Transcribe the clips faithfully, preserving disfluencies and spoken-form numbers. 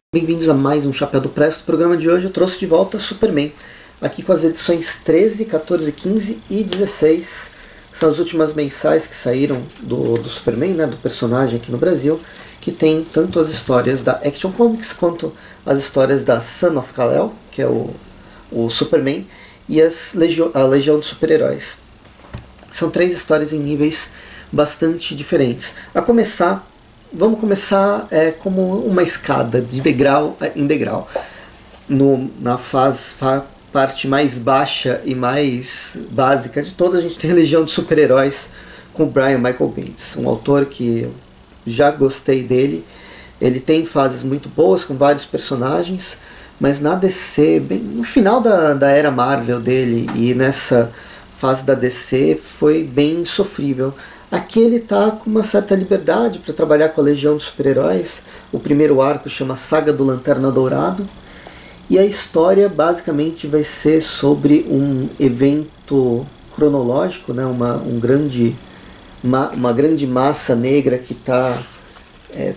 Bem-vindos a mais um Chapéu do Presto. No programa de hoje eu trouxe de volta Superman, aqui com as edições treze, quatorze, quinze e dezesseis. São as últimas mensais que saíram do, do Superman, né, do personagem aqui no Brasil, que tem tanto as histórias da Action Comics quanto as histórias da Son of Kal-El, que é o, o Superman, e as Legio, a Legião dos Super-Heróis. São três histórias em níveis bastante diferentes. A começar... Vamos começar é, como uma escada, de degrau em degrau. No, na fase, fa, parte mais baixa e mais básica de todas, a gente tem a Legião dos Super-Heróis com o Brian Michael Bendis, um autor que eu já gostei dele. Ele tem fases muito boas com vários personagens, mas na D C, bem, no final da, da era Marvel dele e nessa fase da D C, foi bem sofrível. Aqui ele está com uma certa liberdade para trabalhar com a Legião dos Super-Heróis. O primeiro arco chama Saga do Lanterna Dourado. E a história basicamente vai ser sobre um evento cronológico, né? uma, um grande, uma, uma grande massa negra que está é,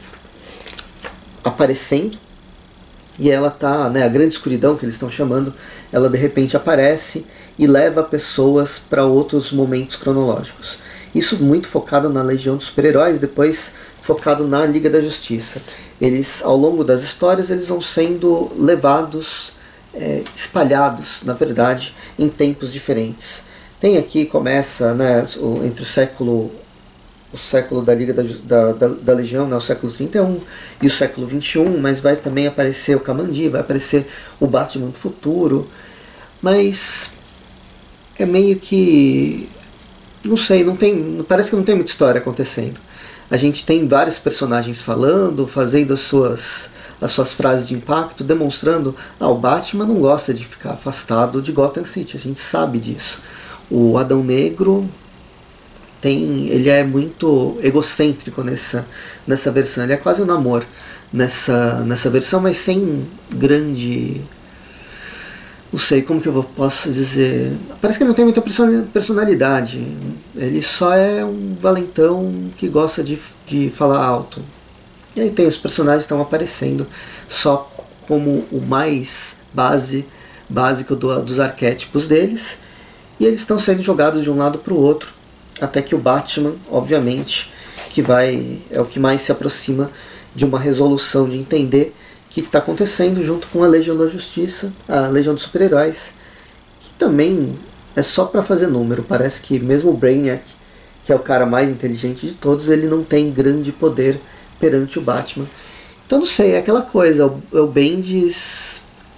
aparecendo. E ela está, né, a grande escuridão que eles estão chamando, ela de repente aparece e leva pessoas para outros momentos cronológicos. Isso muito focado na Legião dos Super-Heróis, depois focado na Liga da Justiça. Eles, ao longo das histórias, eles vão sendo levados, é, espalhados, na verdade, em tempos diferentes. Tem aqui, começa, né, o, entre o século, o século da Liga da, da, da, da Legião, né, o século trinta e um e o século vinte e um, mas vai também aparecer o Kamandi, vai aparecer o Batman do futuro, mas é meio que... Não sei, não tem, parece que não tem muita história acontecendo. A gente tem vários personagens falando, fazendo as suas, as suas frases de impacto, demonstrando ah, o Batman não gosta de ficar afastado de Gotham City, a gente sabe disso. O Adão Negro, tem, ele é muito egocêntrico nessa, nessa versão, ele é quase um namoro nessa, nessa versão, mas sem grande... Não sei como que eu posso dizer. Parece que ele não tem muita personalidade. Ele só é um valentão que gosta de, de falar alto. E aí tem os personagens que estão aparecendo só como o mais base, básico do, dos arquétipos deles. E eles estão sendo jogados de um lado para o outro. Até que o Batman, obviamente, que vai é o que mais se aproxima de uma resolução, de entender o que está acontecendo, junto com a Legião da Justiça, a Legião dos Super-Heróis, que também é só para fazer número. Parece que mesmo o Brainiac, que é o cara mais inteligente de todos, ele não tem grande poder perante o Batman. Então não sei, é aquela coisa, é o Bendis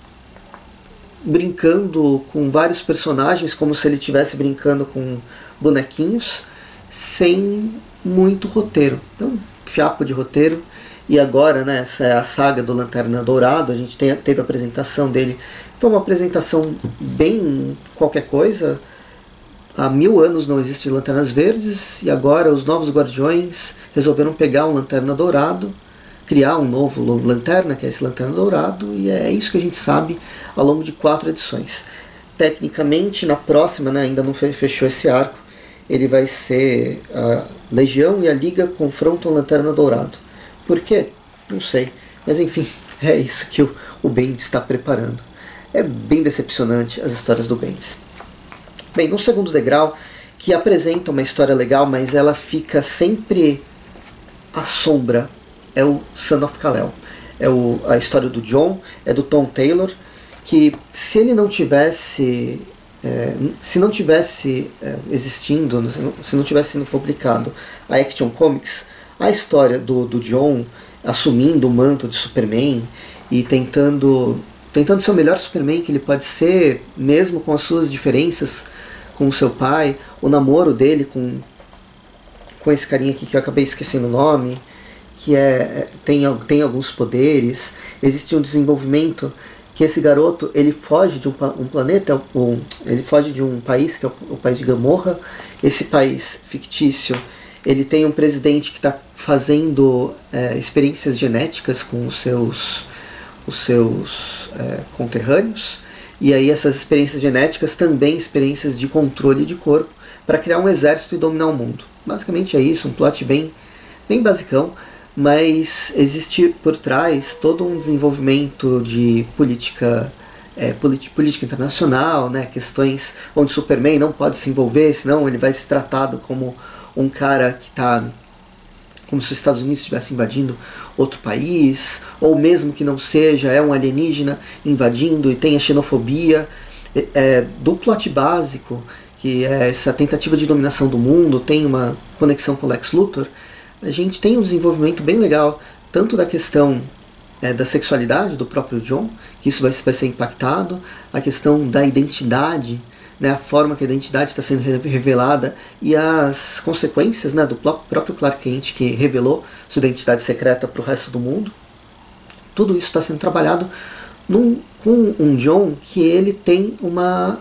brincando com vários personagens, como se ele estivesse brincando com bonequinhos, sem muito roteiro. Então, fiapo de roteiro. E agora, né, essa é a saga do Lanterna Dourado, a gente tem, teve a apresentação dele. Foi uma apresentação bem qualquer coisa. Há mil anos não existem Lanternas Verdes, e agora os Novos Guardiões resolveram pegar um Lanterna Dourado, criar um novo Lanterna, que é esse Lanterna Dourado, e é isso que a gente sabe ao longo de quatro edições. Tecnicamente, na próxima, né, ainda não fechou esse arco, ele vai ser a Legião e a Liga confrontam o Lanterna Dourado. Por quê? Não sei. Mas enfim, é isso que o, o Bendis está preparando. É bem decepcionante as histórias do Bendis. Bem, no segundo degrau, que apresenta uma história legal, mas ela fica sempre à sombra, é o Son of Kal-El. É o, a história do John, é do Tom Taylor, que se ele não tivesse... É, se não tivesse é, existindo, se não tivesse sido publicado a Action Comics, a história do, do John assumindo o manto de Superman e tentando, tentando ser o melhor Superman que ele pode ser, mesmo com as suas diferenças com o seu pai, o namoro dele com, com esse carinha aqui que eu acabei esquecendo o nome, que é, tem, tem alguns poderes, existe um desenvolvimento que esse garoto ele foge de um, um planeta, um, ele foge de um país que é o, o país de Gamorra. Esse país fictício, ele tem um presidente que está fazendo é, experiências genéticas com os seus, os seus é, conterrâneos, e aí essas experiências genéticas também experiências de controle de corpo para criar um exército e dominar o mundo. Basicamente é isso, um plot bem, bem basicão, mas existe por trás todo um desenvolvimento de política, é, política internacional, né, questões onde Superman não pode se envolver, senão ele vai ser tratado como um cara que está, como se os Estados Unidos estivessem invadindo outro país, ou mesmo que não seja, é um alienígena invadindo, e tem a xenofobia. É, do plot básico, que é essa tentativa de dominação do mundo, tem uma conexão com Lex Luthor, a gente tem um desenvolvimento bem legal, tanto da questão é, da sexualidade do próprio Jon, que isso vai, vai ser impactado, a questão da identidade, né, a forma que a identidade está sendo revelada e as consequências, né, do próprio Clark Kent, que revelou sua identidade secreta para o resto do mundo. Tudo isso está sendo trabalhado num, com um Jon que ele tem uma...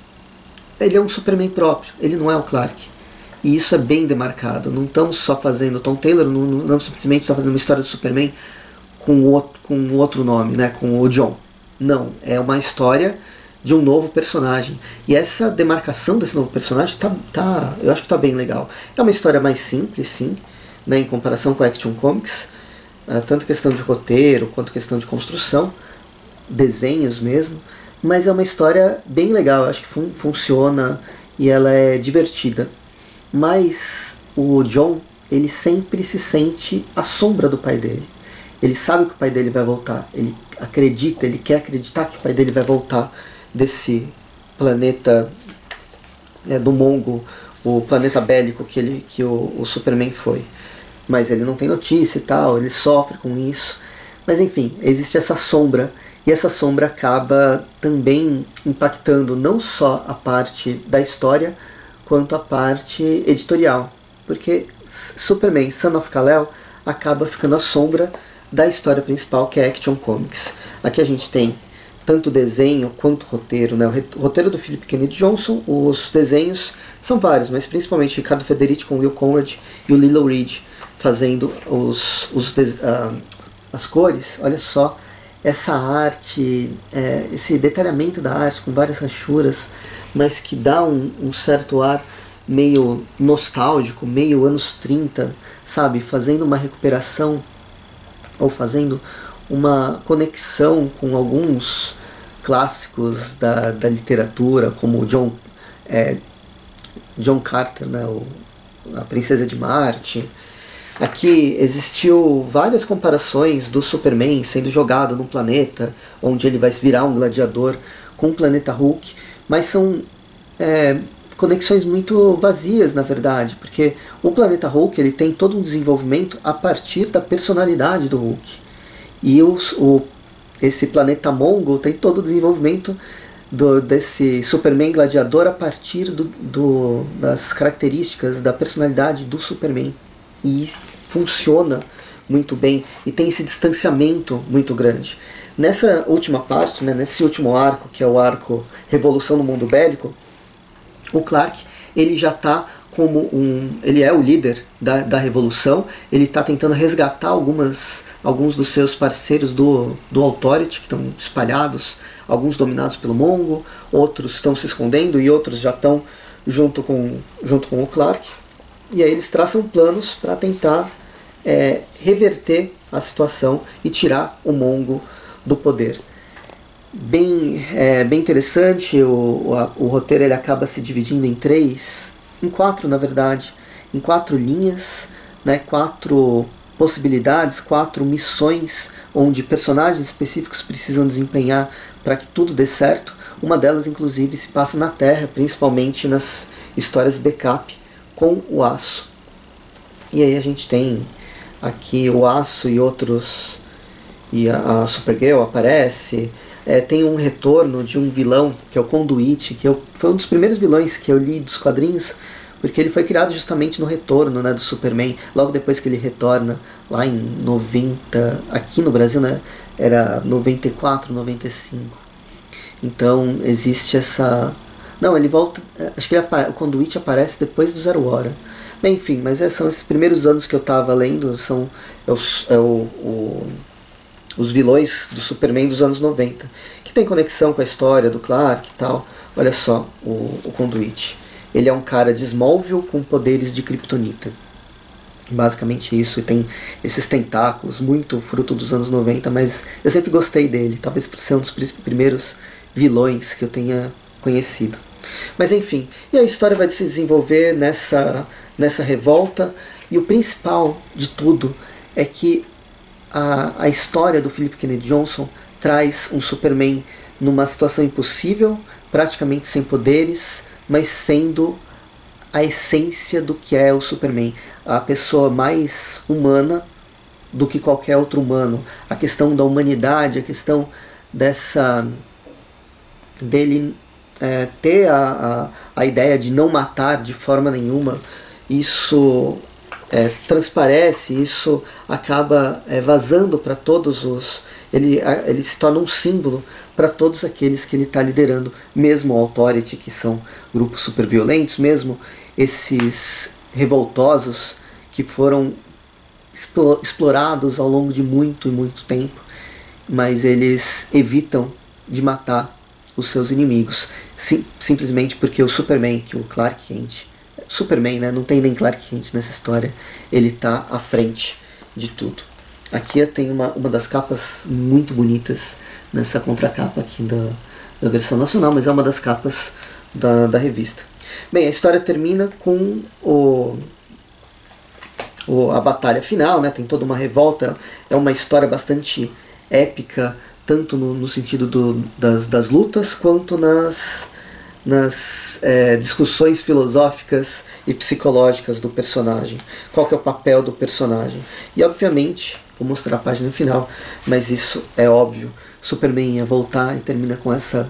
ele é um Superman próprio, ele não é o Clark. E isso é bem demarcado. Não estão só fazendo Tom Taylor, não, não simplesmente só fazendo uma história do Superman com outro, com outro nome, né, com o Jon. Não, é uma história de um novo personagem. E essa demarcação desse novo personagem tá, tá, eu acho que está bem legal. É uma história mais simples, sim, né, em comparação com Action Comics, uh, tanto questão de roteiro quanto questão de construção, desenhos mesmo, mas é uma história bem legal, eu acho que fun funciona e ela é divertida. Mas o Jon, ele sempre se sente à sombra do pai dele. Ele sabe que o pai dele vai voltar, ele acredita, ele quer acreditar que o pai dele vai voltar desse planeta é, do Mongo, o planeta bélico que, ele, que o, o Superman foi. Mas ele não tem notícia e tal, ele sofre com isso. Mas enfim, existe essa sombra, e essa sombra acaba também impactando não só a parte da história, quanto a parte editorial. Porque Superman Son of Kal-El acaba ficando à sombra da história principal, que é Action Comics. Aqui a gente tem tanto desenho quanto roteiro, né? O roteiro do Philip Kennedy Johnson, os desenhos são vários, mas principalmente Ricardo Federici com Will Conrad e o Lilo Reed fazendo os, os, uh, as cores. Olha só essa arte, é, esse detalhamento da arte com várias rachuras, mas que dá um, um certo ar meio nostálgico, meio anos trinta, sabe? Fazendo uma recuperação ou fazendo uma conexão com alguns clássicos da, da literatura, como John, é, John Carter, né? O, a Princesa de Marte. Aqui existiu várias comparações do Superman sendo jogado num planeta onde ele vai virar um gladiador com o planeta Hulk, mas são é, conexões muito vazias, na verdade, porque o planeta Hulk ele tem todo um desenvolvimento a partir da personalidade do Hulk, e os, o, esse planeta Mongo tem todo o desenvolvimento do, desse Superman gladiador a partir do, do, das características da personalidade do Superman. E funciona muito bem e tem esse distanciamento muito grande. Nessa última parte, né, nesse último arco, que é o arco Revolução no Mundo Bélico, o Clark ele já está como um... ele é o líder da, da Revolução, ele está tentando resgatar algumas, alguns dos seus parceiros do, do Authority, que estão espalhados, alguns dominados pelo Mongo, outros estão se escondendo e outros já estão junto com, junto com o Clark. E aí eles traçam planos para tentar é, reverter a situação e tirar o Mongo do poder. Bem, é, bem interessante, o, o, o roteiro ele acaba se dividindo em três, em quatro na verdade, em quatro linhas, né, quatro possibilidades, quatro missões onde personagens específicos precisam desempenhar para que tudo dê certo. Uma delas inclusive se passa na Terra, principalmente nas histórias backup com o Aço. E aí a gente tem aqui o Aço e outros, e a, a Supergirl aparece. É, tem um retorno de um vilão que é o Conduit, que eu, foi um dos primeiros vilões que eu li dos quadrinhos, porque ele foi criado justamente no retorno, né, do Superman, logo depois que ele retorna lá em noventa, aqui no Brasil, né, era noventa e quatro, noventa e cinco. Então existe essa... Não, ele volta... Acho que ele, o Conduit aparece depois do Zero Hora. Bem, enfim, mas é, são esses primeiros anos que eu estava lendo, são é, os, é o, o, os vilões do Superman dos anos noventa, que tem conexão com a história do Clark e tal. Olha só, o, o Conduit. Ele é um cara de Smallville com poderes de Kryptonita. Basicamente isso, e tem esses tentáculos, muito fruto dos anos noventa, mas eu sempre gostei dele, talvez por ser um dos primeiros vilões que eu tenha conhecido. Mas enfim, e a história vai se desenvolver nessa, nessa revolta, e o principal de tudo é que a, a história do Philip Kennedy Johnson traz um Superman numa situação impossível, praticamente sem poderes, mas sendo a essência do que é o Superman, a pessoa mais humana do que qualquer outro humano, a questão da humanidade, a questão dessa dele é, ter a, a, a ideia de não matar de forma nenhuma. Isso é, transparece, isso acaba é, vazando para todos os... Ele, ele se torna um símbolo para todos aqueles que ele está liderando, mesmo o Authority, que são grupos super violentos, mesmo esses revoltosos que foram explorados ao longo de muito e muito tempo, mas eles evitam de matar os seus inimigos, sim, simplesmente porque o Superman, que o Clark Kent, Superman, né, não tem nem Clark Kent nessa história, ele está à frente de tudo. Aqui tem uma, uma das capas muito bonitas nessa contracapa aqui da, da versão nacional, mas é uma das capas da, da revista. Bem, a história termina com o, o, a batalha final, né? Tem toda uma revolta, é uma história bastante épica, tanto no, no sentido do, das, das lutas, quanto nas, nas é, discussões filosóficas e psicológicas do personagem. Qual que é o papel do personagem? E obviamente, vou mostrar a página final, mas isso é óbvio, Superman ia voltar e termina com essa...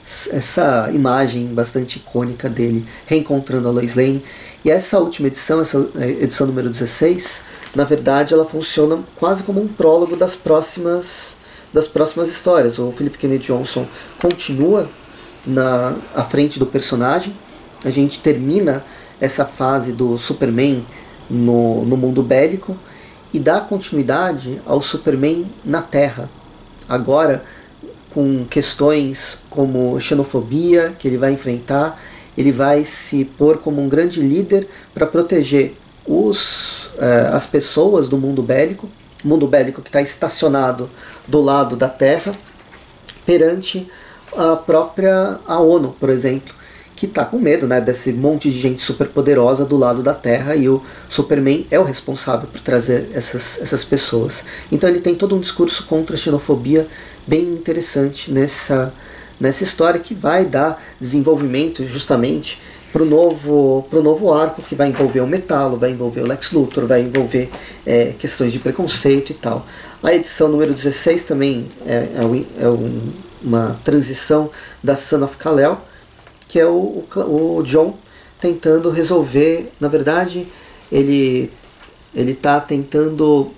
essa imagem bastante icônica dele reencontrando a Lois Lane. E essa última edição, essa edição número dezesseis, na verdade ela funciona quase como um prólogo das próximas, das próximas histórias. O Philip Kennedy Johnson continua na, à frente do personagem, a gente termina essa fase do Superman no, no mundo bélico e dá continuidade ao Superman na Terra, agora com questões como xenofobia que ele vai enfrentar. Ele vai se pôr como um grande líder para proteger os, uh, as pessoas do mundo bélico, mundo bélico que está estacionado do lado da Terra, perante a própria a ONU, por exemplo, que está com medo, né, desse monte de gente super poderosa do lado da Terra, e o Superman é o responsável por trazer essas, essas pessoas. Então ele tem todo um discurso contra a xenofobia bem interessante nessa, nessa história, que vai dar desenvolvimento justamente para o novo, pro novo arco, que vai envolver o Metallo, vai envolver o Lex Luthor, vai envolver é, questões de preconceito e tal. A edição número dezesseis também é, é, é um, uma transição da Son of Kal-El, que é o, o, o John tentando resolver, na verdade, ele ele está tentando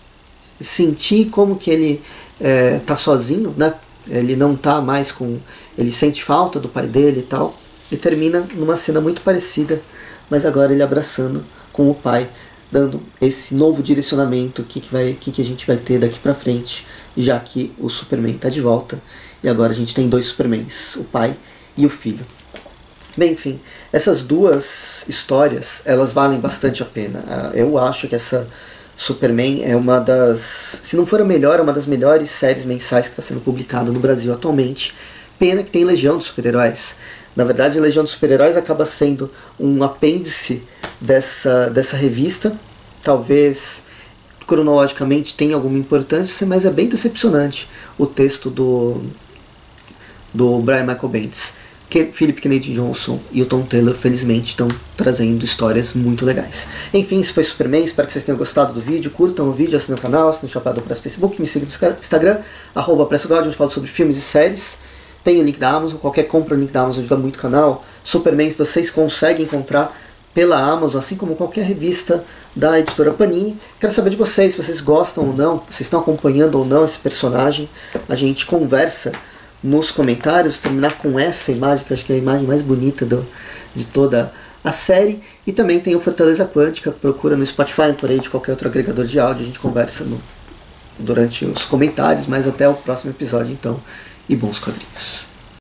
sentir como que ele está é, sozinho, né? Ele não está mais com... ele sente falta do pai dele e tal, e termina numa cena muito parecida, mas agora ele abraçando com o pai, dando esse novo direcionamento, o que, que, vai, que, que a gente vai ter daqui pra frente, já que o Superman está de volta, e agora a gente tem dois Supermans, o pai e o filho. Bem, enfim, essas duas histórias, elas valem bastante a pena. Eu acho que essa Superman é uma das, se não for a melhor, é uma das melhores séries mensais que está sendo publicada no Brasil atualmente. Pena que tem Legião dos Super-Heróis. Na verdade, a Legião dos Super-Heróis acaba sendo um apêndice dessa, dessa revista. Talvez cronologicamente tenha alguma importância, mas é bem decepcionante o texto do, do Brian Michael Bendis. Que Philip Kennedy Johnson e o Tom Taylor, felizmente, estão trazendo histórias muito legais. Enfim, isso foi Superman, espero que vocês tenham gostado do vídeo, curtam o vídeo, assinem o canal, assinem o Chapéu do Press Facebook, me sigam no Instagram, arroba PressGod, onde eu falo sobre filmes e séries. Tem o link da Amazon, qualquer compra no link da Amazon ajuda muito o canal. Superman vocês conseguem encontrar pela Amazon, assim como qualquer revista da editora Panini. Quero saber de vocês, se vocês gostam ou não, se estão acompanhando ou não esse personagem. A gente conversa nos comentários, terminar com essa imagem, que eu acho que é a imagem mais bonita do, de toda a série. E também tem o Fortaleza Quântica, procura no Spotify, por aí, de qualquer outro agregador de áudio, a gente conversa no, durante os comentários, mas até o próximo episódio então, e bons quadrinhos.